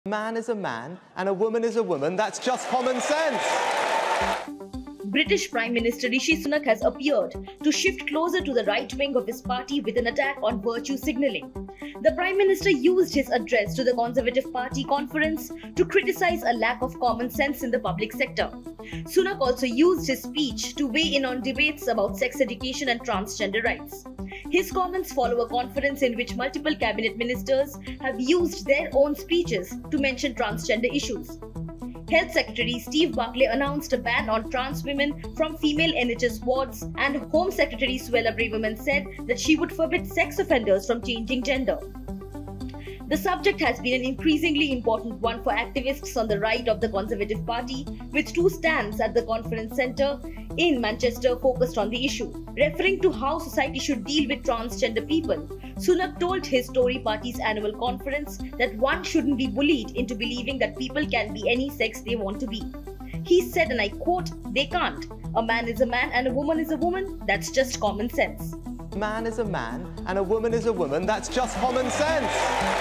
A man is a man and a woman is a woman. That's just common sense. British Prime Minister Rishi Sunak has appeared to shift closer to the right wing of his party with an attack on virtue signalling. The Prime Minister used his address to the Conservative Party conference to criticize a lack of common sense in the public sector. Sunak also used his speech to weigh in on debates about sex education and transgender rights. His comments follow a conference in which multiple cabinet ministers have used their own speeches to mention transgender issues. Health Secretary Steve Barclay announced a ban on trans women from female NHS wards, and Home Secretary Suella Braverman said that she would forbid sex offenders from changing gender. The subject has been an increasingly important one for activists on the right of the Conservative Party, with two stands at the conference centre in Manchester focused on the issue. Referring to how society should deal with transgender people, Sunak told his Tory party's annual conference that one shouldn't be bullied into believing that people can be any sex they want to be. He said, and I quote, "They can't. A man is a man and a woman is a woman. That's just common sense." A man is a man and a woman is a woman. That's just common sense.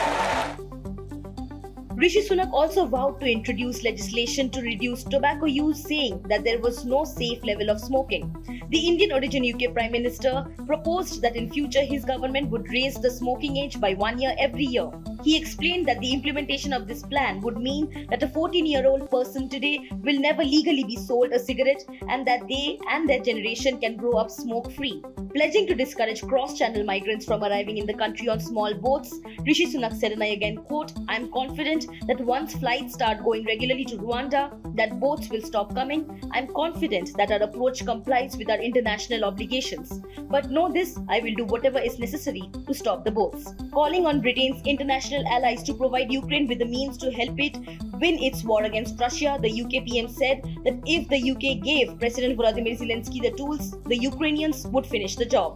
Rishi Sunak also vowed to introduce legislation to reduce tobacco use, saying that there was no safe level of smoking. The Indian origin UK Prime Minister proposed that in future his government would raise the smoking age by 1 year every year. He explained that the implementation of this plan would mean that a 14-year-old person today will never legally be sold a cigarette, and that they and their generation can grow up smoke-free. Pledging to discourage cross-channel migrants from arriving in the country on small boats, Rishi Sunak said, and I again quote, "I am confident that once flights start going regularly to Rwanda, that boats will stop coming. I am confident that our approach complies with our international obligations. But know this, I will do whatever is necessary to stop the boats." Calling on Britain's international allies to provide Ukraine with the means to help it win its war against Russia, the UK PM said that if the UK gave President Volodymyr Zelensky the tools, the Ukrainians would finish the job.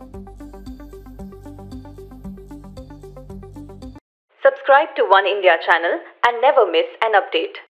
Subscribe to One India channel and never miss an update.